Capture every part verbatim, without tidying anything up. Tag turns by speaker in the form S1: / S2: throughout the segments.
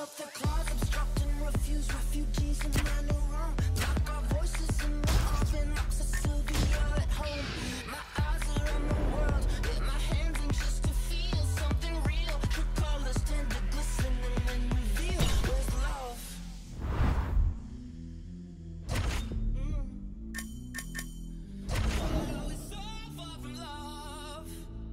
S1: up their claws, obstruct and refuse refugees in my new room. Lock our voices in the coffin, locks of Sylvia at home. My eyes are on the world, yeah, my hands anxious to feel something real. True colors tend to glisten and then reveal. Where's love? Mm. Oh, it's so far from love.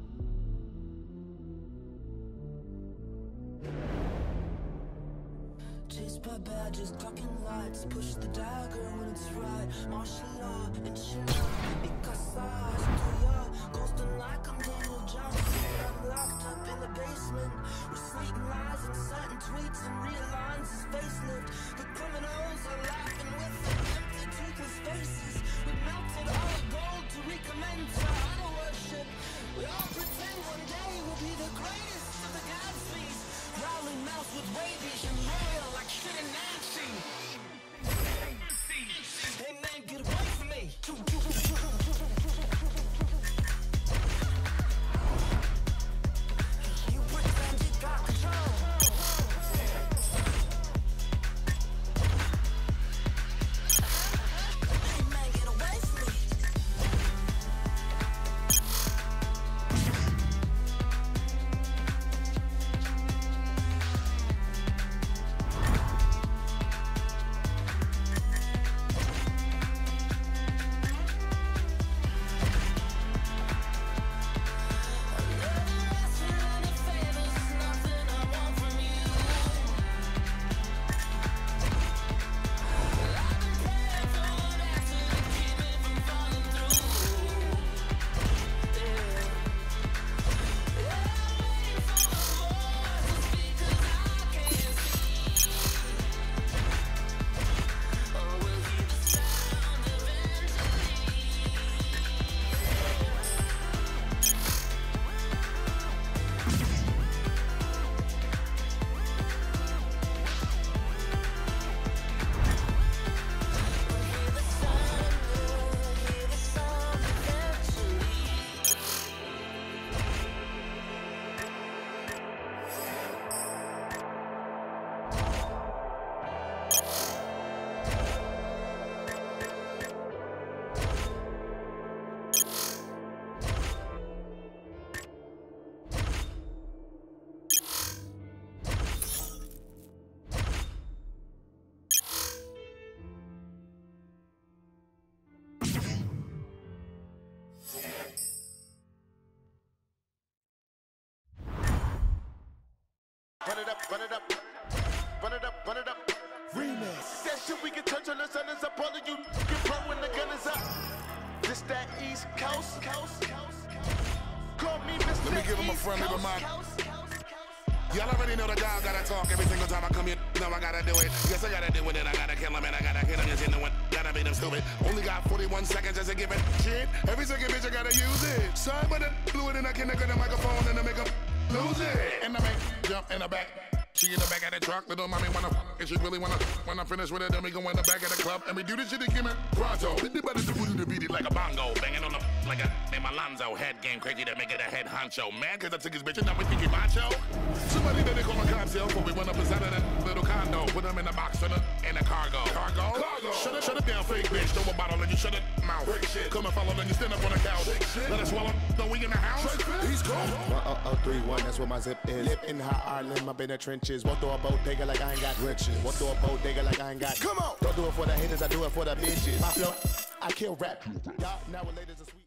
S1: Chased by badges, clocking lights, push the dagger when it's right. Martial law, inshallah, Mikasa, Stuya, ghosting like I'm Daniel Johnson. I'm locked up in the basement, reciting lies and citing tweets and realigns his facelift. The criminals are laughing with their empty, toothless faces. We melted all the gold to recommence our idol worship. We all pretend one day we'll be the greatest of the Godspeeds. Growling mouths with rabies and royal like shit in Nancy. Hey man, get away from me. You pretend you got control. Hey man, get away from me.
S2: Run it up, run it up, run it up, run it up. Remix. That shit we can touch on the sun is up. All of you get pro when the gun is up. This that East Coast, coast, coast. Call me Mister
S3: Let me give him a
S2: East
S3: friendly
S2: Coast,
S3: reminder.
S2: coast, coast, coast.
S3: Y'all already know the dog gotta talk every single time I come here. Now I gotta do it. Yes, I gotta do it. And I gotta kill him and I gotta kill him. Yes, you know what? Gotta beat him stupid. Only got forty-one seconds as a given. Shit. Every second bitch I gotta use it. Sorry, but I blew it and I can't get the microphone and I make him lose it. And I make jump in the back. She in the back of the truck, little mommy wanna f and she really wanna when I finish with it, then we go in the back of the club and we do this shit again, man. Pronto, hit the better to the beat it like a bongo, banging on the like a name Alonzo, head game crazy to make it a head honcho. Man, cause I took his bitch and now we think he macho. Somebody that they call my cocktail, but we went up inside of that little condo, put him in the box in the in the cargo. Cargo? Cargo. Shut it, shut it down, fake bitch. Throw a bottle and you shut it mouth. Come and follow, then you stand up on the couch. Let us swallow. No, we in the house. He's cool.
S4: one oh oh three one, that's where my zip is. Live in hot Ireland, up in the trenches. Won't throw a bodega like I ain't got riches. Won't throw a bodega like I ain't got.
S3: Come on.
S4: Don't do it for the haters, I do it for the bitches. My flow, I kill rap. Y'all nowadays are sweet.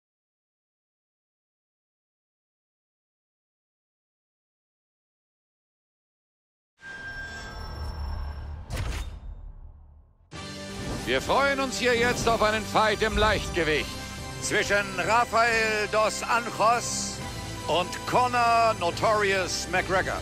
S5: Wir freuen uns hier jetzt auf einen Fight im Leichtgewicht zwischen Rafael dos Anjos und Conor Notorious McGregor.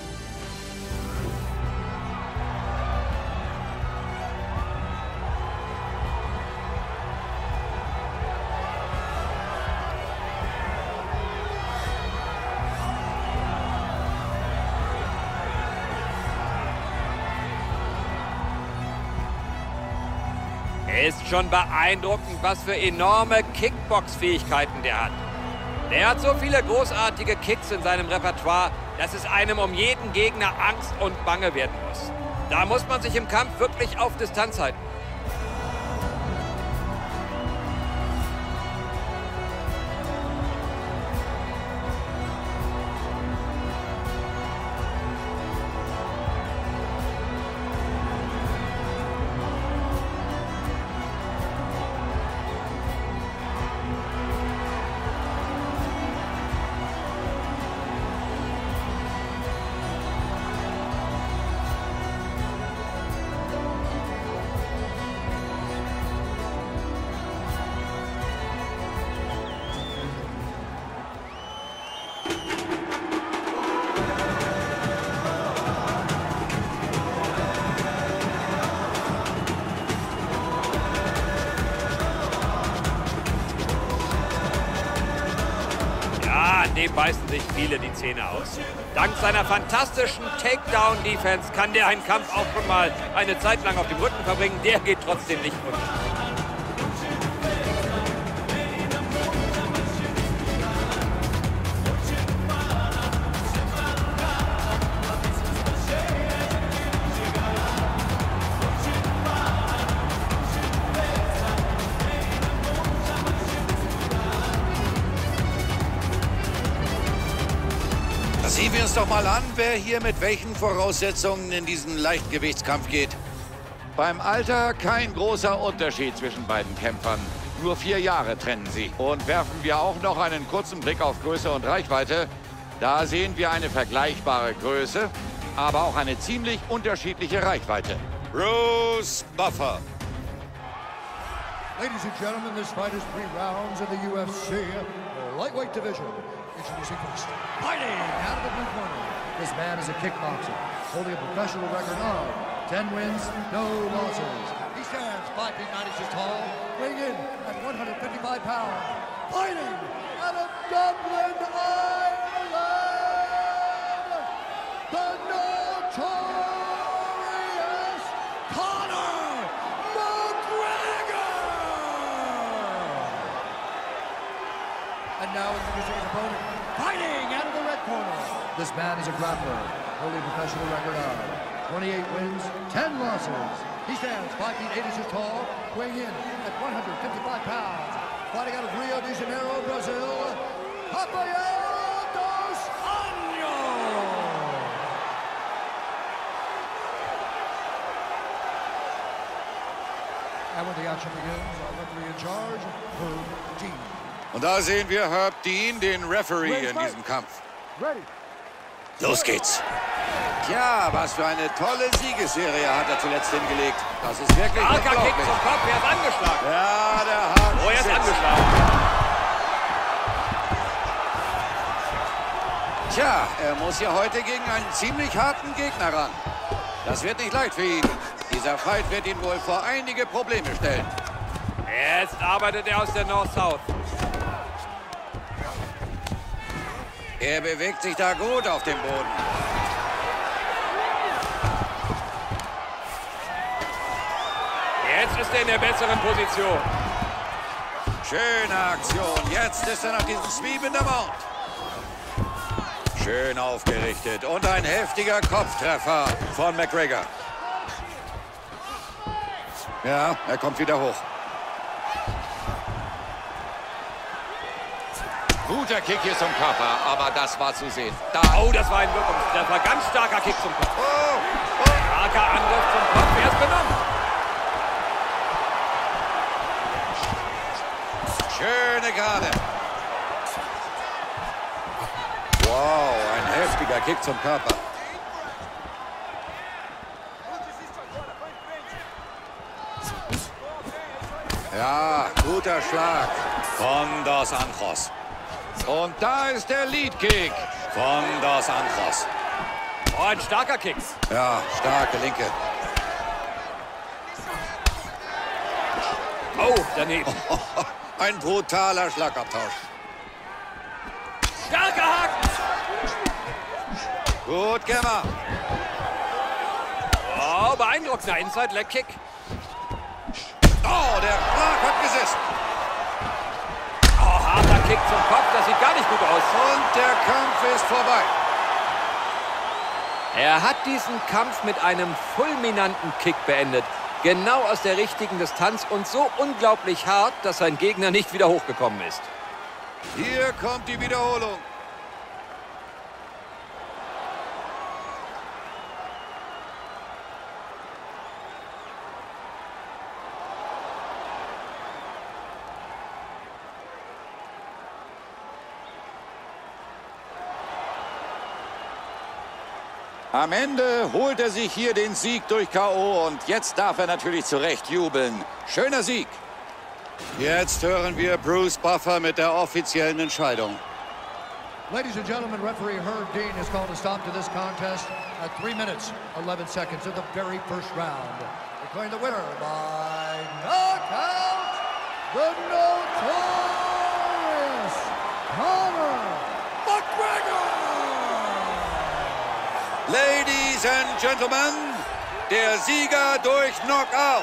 S5: Es ist schon beeindruckend, was für enorme Kickbox-Fähigkeiten der hat. Der hat so viele großartige Kicks in seinem Repertoire,
S6: dass es einem um jeden Gegner Angst und Bange werden muss. Da muss man sich im Kampf wirklich auf Distanz halten. Dem beißen sich viele die Zähne aus. Dank seiner fantastischen Takedown-Defense kann der einen Kampf auch schon mal eine Zeit lang auf dem Rücken verbringen. Der geht trotzdem nicht unter.
S5: Sehen wir uns doch mal an, wer hier mit welchen Voraussetzungen in diesen Leichtgewichtskampf geht. Beim Alter kein großer Unterschied zwischen beiden Kämpfern. Nur vier Jahre trennen sie. Und werfen wir auch noch einen kurzen Blick auf Größe und Reichweite. Da sehen wir eine vergleichbare Größe, aber auch eine ziemlich unterschiedliche Reichweite. Bruce Buffer.
S7: Ladies and gentlemen, this fight is three rounds in the U F C lightweight division. Introducing first, fighting out of the blue corner. This man is a kickboxer, holding a professional record of ten wins, no losses. He stands five feet nine inches tall, weighing in at one hundred fifty-five pounds. Fighting out of Dublin, Ireland, the notorious Conor McGregor! And now introducing his opponent, fighting out of the red corner. This man is a grappler, holding a professional record of twenty-eight wins, ten losses. He stands five feet eight inches tall, weighing in at one hundred fifty-five pounds. Fighting out of Rio de Janeiro, Brazil, Rafael dos Anjos. And when the action begins, our referee in charge, Herb Dean.
S5: Und da sehen wir Herb Dean, den Referee in diesem Kampf. Los geht's. Tja, was für eine tolle Siegesserie hat er zuletzt hingelegt. Das ist wirklich
S6: Starker
S5: unglaublich.
S6: Kick zum Kopf, er ist angeschlagen.
S5: Ja, der Haken
S6: Oh, er ist
S5: sitzt.
S6: angeschlagen.
S5: Tja, er muss ja heute gegen einen ziemlich harten Gegner ran. Das wird nicht leicht für ihn. Dieser Fight wird ihn wohl vor einige Probleme stellen.
S6: Jetzt arbeitet er aus der North-South.
S5: Er bewegt sich da gut auf dem Boden.
S6: Jetzt ist er in der besseren Position.
S5: Schöne Aktion. Jetzt ist er nach diesem Sweep in der Mount. Schön aufgerichtet. Und ein heftiger Kopftreffer von McGregor. Ja, er kommt wieder hoch. Guter Kick hier zum Körper, aber das war zu sehen. Da.
S6: Oh, das war ein Wirkungs... Das war ein ganz starker Kick zum Kopf.
S5: Oh, oh.
S6: Starker Angriff zum Kopf. Er ist genommen.
S5: Schöne Gerade. Wow, ein heftiger Kick zum Körper. Ja, guter Schlag von Dos Anjos. Und da ist der Lead-Kick von Dos Anjos.
S6: Oh, ein starker Kick.
S5: Ja, starke Linke.
S6: Oh, daneben.
S5: Ein brutaler Schlagabtausch.
S6: Starker Haken.
S5: Gut gemacht.
S6: Oh, beeindruckender Inside-Leg-Kick.
S5: Oh, der Schlag hat gesessen.
S6: Oh, harter Kick zum Kopf. Das sieht gar nicht gut aus.
S5: Und der Kampf ist vorbei.
S6: Er hat diesen Kampf mit einem fulminanten Kick beendet. Genau aus der richtigen Distanz und so unglaublich hart, dass sein Gegner nicht wieder hochgekommen ist.
S5: Hier kommt die Wiederholung. Am Ende holt er sich hier den Sieg durch K O und jetzt darf er natürlich zu Recht jubeln. Schöner Sieg. Jetzt hören wir Bruce Buffer mit der offiziellen Entscheidung.
S7: Ladies and gentlemen, referee Herb Dean has called a stop to this contest at three minutes, eleven seconds of the very first round. Declaring the winner by knockout, the notorious Conor McGregor!
S5: Ladies and Gentlemen, der Sieger durch Knockout.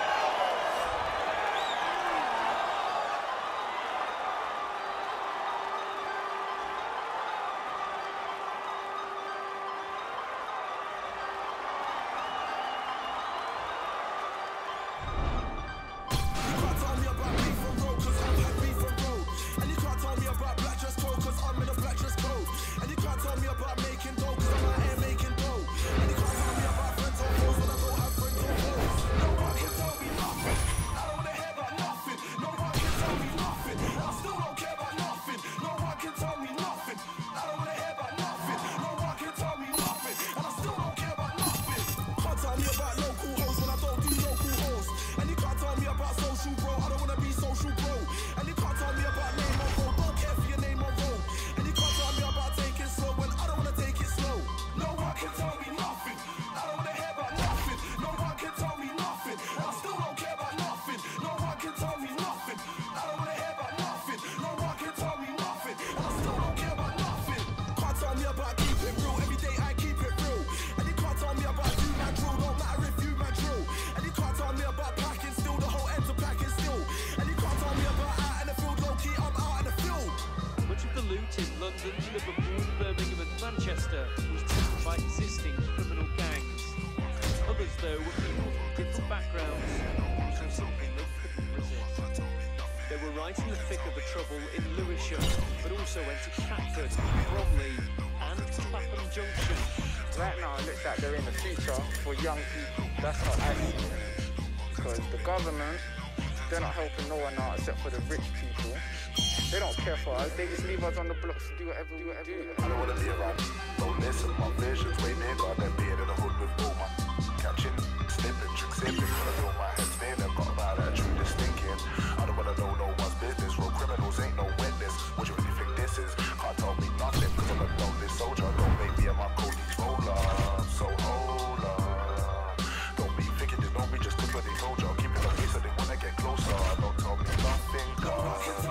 S8: Right now, it looks like they're in the future for young people. That's how I see it. Because the government, they're not helping no one out except for the rich people. They don't care for us. They just leave us on the blocks to do whatever we want to do.
S3: I don't wanna be around. Don't listen, my vision's way bigger than being in the hood with Boma. Catching, snipping, trick sipping. When I feel my head spinning, got about that true just thinking. I don't wanna know no one's business. Real criminals ain't no witness. What you really think this is? Can't tell me nothing, cause I'm a lonely soldier. Don't make me and my colleagues roll up. So hold up. Don't be thinking they know me just cause when they told you. Keep it on me so they wanna get closer. Don't tell me nothing, cause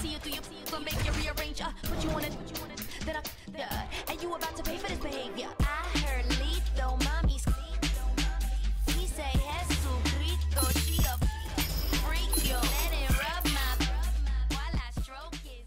S9: see you through your but make you rearrange. Uh, put you on it, then I, uh, and you about to pay for this behavior. I heard Lito, mommy's he say Jesucristo, she a freak, yo. Let it rub my while I stroke his.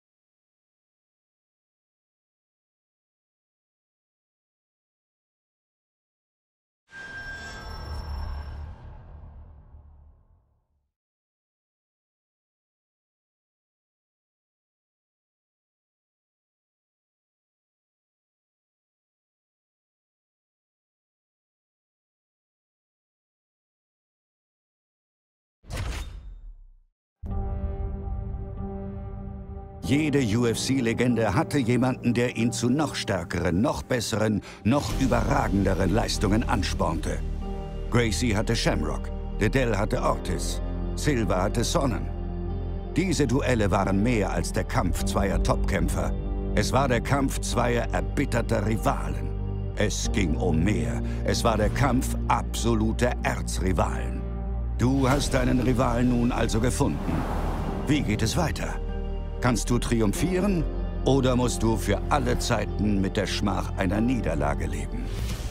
S10: Jede U F C-Legende hatte jemanden, der ihn zu noch stärkeren, noch besseren, noch überragenderen Leistungen anspornte. Gracie hatte Shamrock, Liddell hatte Ortiz, Silva hatte Sonnen. Diese Duelle waren mehr als der Kampf zweier Topkämpfer. Es war der Kampf zweier erbitterter Rivalen. Es ging um mehr. Es war der Kampf absoluter Erzrivalen. Du hast deinen Rivalen nun also gefunden. Wie geht es weiter? Kannst du triumphieren oder musst du für alle Zeiten mit der Schmach einer Niederlage leben?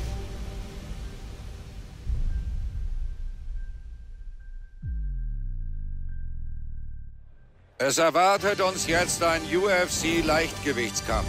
S5: Es erwartet uns jetzt ein U F C-Leichtgewichtskampf.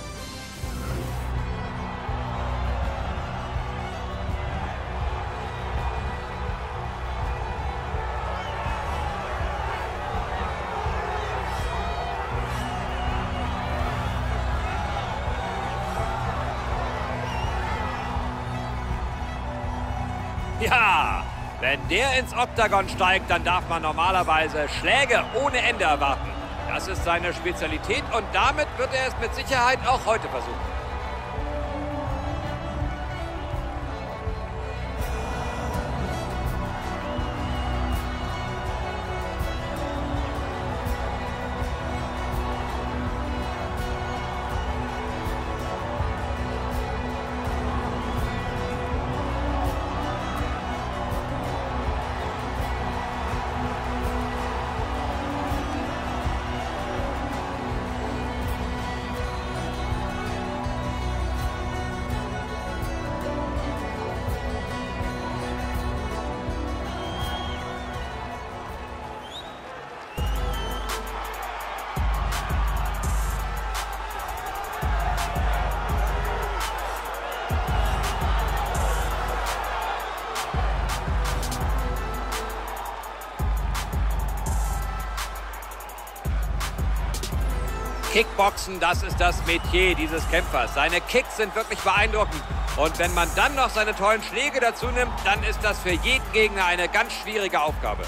S6: Ja, wenn der ins Oktagon steigt, dann darf man normalerweise Schläge ohne Ende erwarten. Das ist seine Spezialität und damit wird er es mit Sicherheit auch heute versuchen. Kickboxen, das ist das Metier dieses Kämpfers. Seine Kicks sind wirklich beeindruckend. Und wenn man dann noch seine tollen Schläge dazu nimmt, dann ist das für jeden Gegner eine ganz schwierige Aufgabe.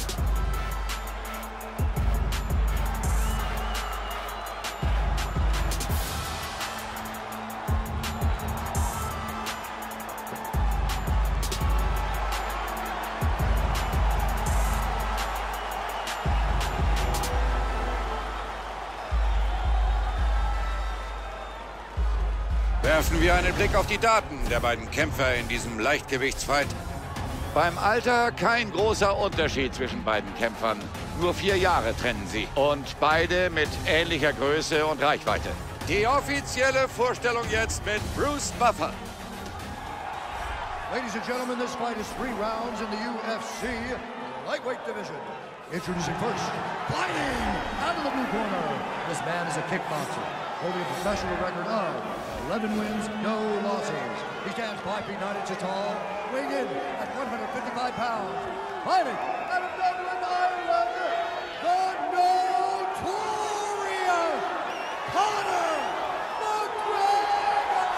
S5: Werfen wir einen Blick auf die Daten der beiden Kämpfer in diesem Leichtgewichtsfight. Beim Alter kein großer Unterschied zwischen beiden Kämpfern. Nur vier Jahre trennen sie. Und beide mit ähnlicher Größe und Reichweite. Die offizielle Vorstellung jetzt mit Bruce Buffer.
S7: Ladies and gentlemen, this fight is three rounds in the U F C lightweight division. Introducing first, fighting out of the blue corner. This man is a kickboxer, holding a professional record of eleven wins, no losses. He stands five feet nine inches tall, weighing in at one hundred fifty-five pounds. Fighting out of Dublin, Ireland, the notorious Conor McGregor!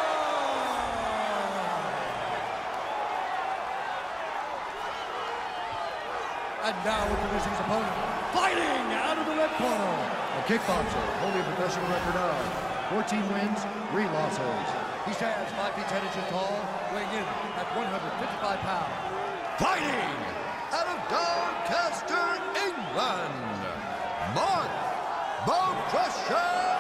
S7: And now introducing his opponent, fighting out of the red corner, a kickboxer, holding a professional record of fourteen wins, three losses. He stands five feet ten inches tall, weighing in at one hundred fifty-five pounds. Fighting out of Doncaster, England, Mark Bone Crusher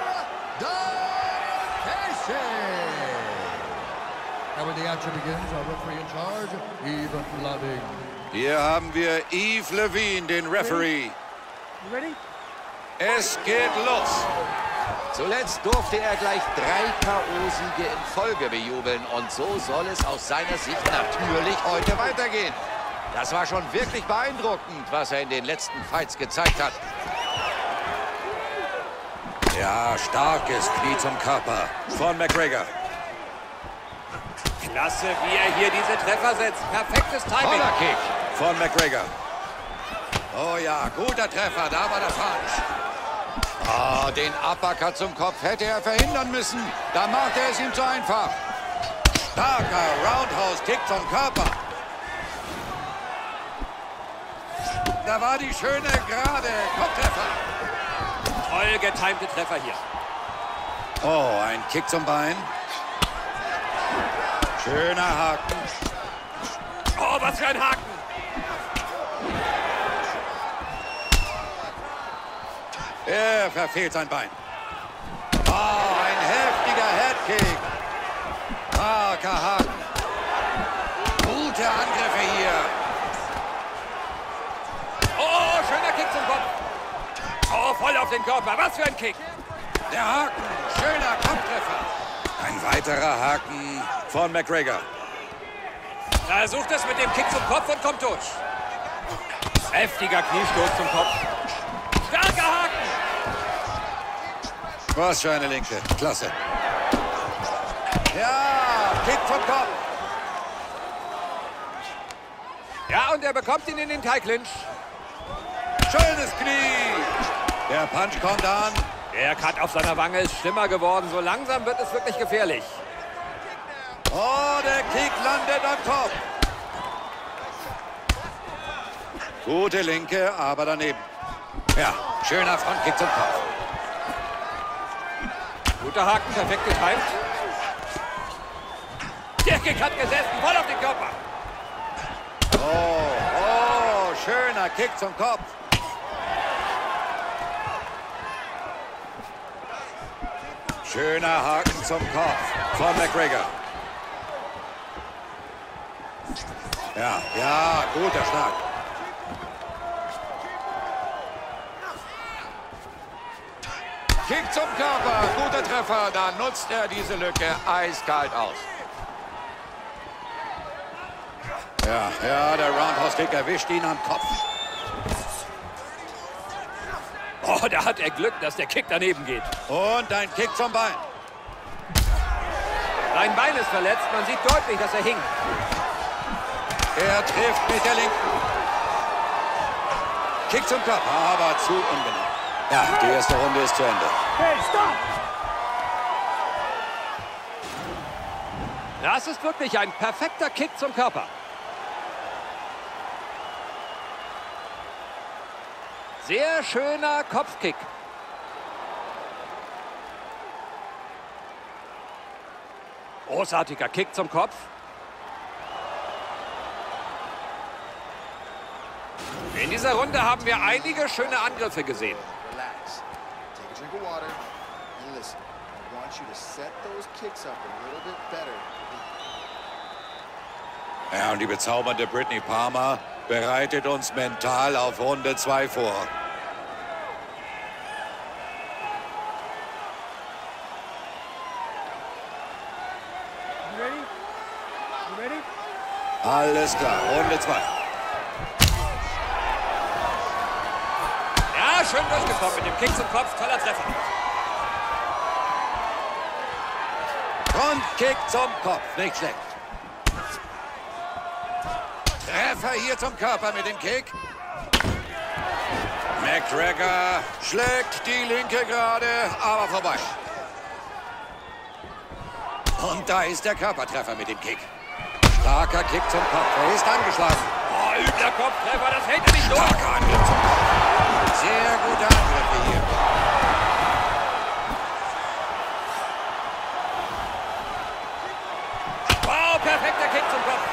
S7: Casey. And when the action begins, our referee in charge, Yves Lavigne.
S5: Hier haben wir Yves Lavigne, den Referee.
S8: You ready?
S5: Es geht los.
S11: Zuletzt durfte er gleich drei K O-Siege in Folge bejubeln. Und so soll es aus seiner Sicht natürlich heute weitergehen. Das war schon wirklich beeindruckend, was er in den letzten Fights gezeigt hat.
S5: Ja, starkes Knie zum Körper von McGregor.
S6: Klasse, wie er hier diese Treffer setzt. Perfektes Timing.
S5: Toller Kick von McGregor. Oh ja, guter Treffer, da war der Punch. Oh, den Uppercut zum Kopf hätte er verhindern müssen. Da macht er es ihm zu einfach. Starker Roundhouse-Kick zum Körper. Da war die schöne, gerade Kopftreffer.
S6: Toll getimte Treffer hier.
S5: Oh, ein Kick zum Bein. Schöner Haken.
S6: Oh, was für ein Haken.
S5: Er verfehlt sein Bein. Oh, ein heftiger Headkick. Starker Haken. Gute Angriffe hier.
S6: Oh, schöner Kick zum Kopf. Oh, voll auf den Körper. Was für ein Kick.
S5: Der Haken. Schöner Kopftreffer. Ein weiterer Haken von McGregor.
S6: Er versucht es mit dem Kick zum Kopf und kommt durch. Heftiger Kniestoß zum Kopf. Starker Haken.
S5: Was für eine Linke. Klasse. Ja, Kick vom Kopf.
S6: Ja, und er bekommt ihn in den Thai-Clinch.
S5: Schönes Knie. Der Punch kommt an.
S6: Der Cut auf seiner Wange ist schlimmer geworden. So langsam wird es wirklich gefährlich.
S5: Oh, der Kick landet am Kopf. Gute Linke, aber daneben. Ja, schöner Frontkick zum Kopf.
S6: Guter Haken, perfekt getimt. Der Kick hat gesessen, voll auf den Körper.
S5: Oh, oh, schöner Kick zum Kopf. Schöner Haken zum Kopf von McGregor. Ja, ja, guter Schlag. Kick zum Körper, guter Treffer. Da nutzt er diese Lücke eiskalt aus. Ja, ja, der Roundhouse-Kick erwischt ihn am Kopf.
S6: Oh, da hat er Glück, dass der Kick daneben geht.
S5: Und ein Kick zum Bein.
S6: Sein Bein ist verletzt. Man sieht deutlich, dass er hing.
S5: Er trifft mit der linken. Kick zum Körper, aber zu ungenau. Ja, die erste Runde ist zu Ende.
S6: Hey, stopp! Das ist wirklich ein perfekter Kick zum Körper. Sehr schöner Kopfkick. Großartiger Kick zum Kopf. In dieser Runde haben wir einige schöne Angriffe gesehen.
S4: Relax. Take a drink of water and listen. I want you to set those kicks up a little bit better.
S5: Ja, und die bezaubernde Brittany Palmer bereitet uns mental auf Runde zwei vor. Alles klar, Runde zwei.
S6: Ja, schön durchgekommen mit dem Kick zum Kopf. Toller Treffer.
S5: Frontkick zum Kopf, nicht schlecht. Treffer hier zum Körper mit dem Kick. McGregor schlägt die linke gerade, aber vorbei. Und da ist der Körpertreffer mit dem Kick. Starker Kick zum Kopf, er ist angeschlagen.
S6: Oh, übler Kopftreffer, das hält er nicht durch.
S5: Starker Angriff zum Kopf. Sehr gute Angriffe hier.
S6: Wow, perfekter Kick zum Kopf.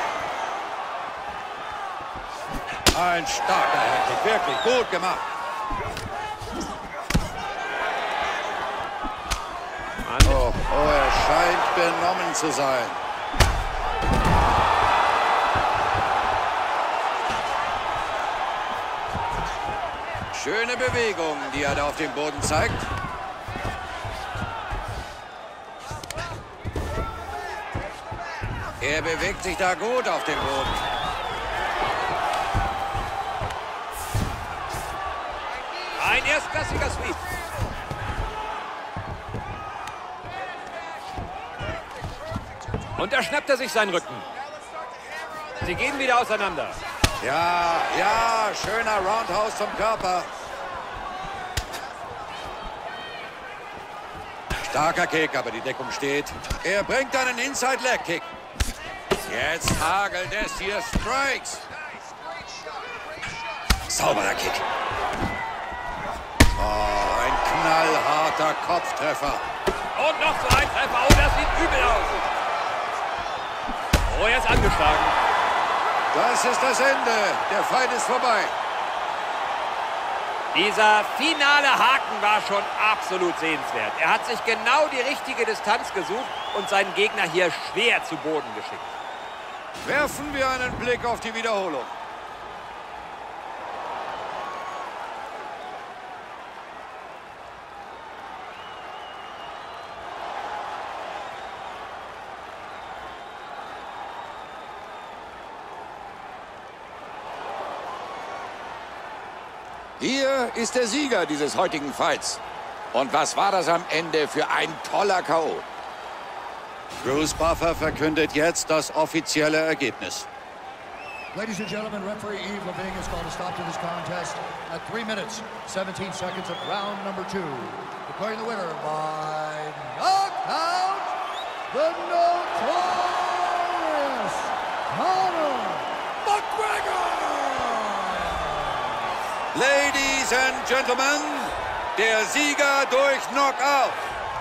S5: Ein starker Headkick, wirklich gut gemacht. Oh, oh, er scheint benommen zu sein. Schöne Bewegung, die er da auf dem Boden zeigt. Er bewegt sich da gut auf dem Boden.
S6: Ein erstklassiger Sweep. Und da schnappt er sich seinen Rücken. Sie gehen wieder auseinander.
S5: Ja, ja, schöner Roundhouse zum Körper. Starker Kick, aber die Deckung steht. Er bringt einen Inside-Leg-Kick. Jetzt hagelt es hier Strikes. Sauberer Kick. Oh, ein knallharter Kopftreffer.
S6: Und noch so ein Treffer. Oh, das sieht übel aus. Oh, er ist angeschlagen.
S5: Das ist das Ende. Der Fight ist vorbei.
S6: Dieser finale Haken war schon absolut sehenswert. Er hat sich genau die richtige Distanz gesucht und seinen Gegner hier schwer zu Boden geschickt.
S5: Werfen wir einen Blick auf die Wiederholung. Hier ist der Sieger dieses heutigen Fights. Und was war das am Ende für ein toller K O? Bruce Buffer verkündet jetzt das offizielle Ergebnis.
S7: Ladies and gentlemen, referee Yves Lavigne has called a stop to this contest at three minutes, seventeen seconds of round number two. Declaring the winner by knockout, the notorious Conor McGregor!
S5: Ladies and Gentlemen, der Sieger durch Knockout.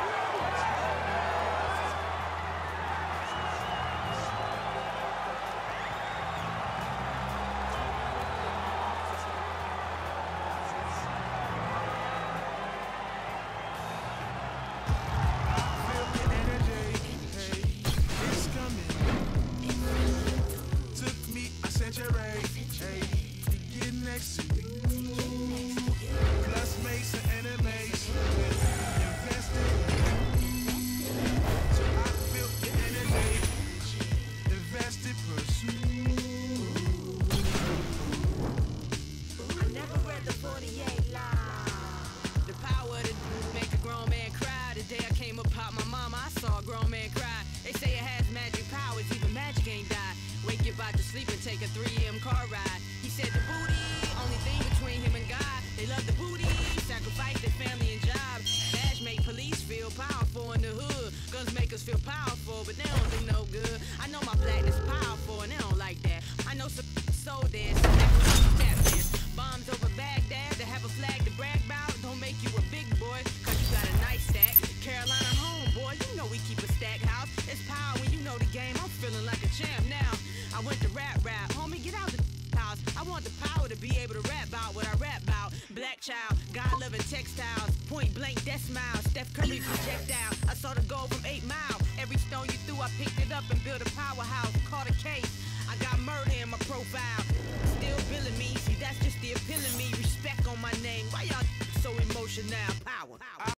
S12: Take a three A M car ride. He said the booty, only thing between him and God. They love the booty, sacrifice their family and jobs. Badge make police feel powerful in the hood. Guns make us feel powerful, but they don't do no good. I know my blackness powerful and they don't like that. I know some soul dance, so that's what I'm tapping. Bombs over Baghdad to have a flag to brag about. Don't make you a big boy, cause you got a nice stack. Carolina home, boy, you know we keep a stack house. It's power when you know the game. I'm feeling like a champ now. I went to rap rap, homie, get out the house. I want the power to be able to rap about what I rap about. Black child, God-loving textiles, point blank, death smile, Steph Curry projectile. I saw the goal from eight mile. Every stone you threw, I picked it up and built a powerhouse. Caught a case, I got murder in my profile. Still billing me, see that's just the epitome. Respect on my name, why y'all so emotional? Power.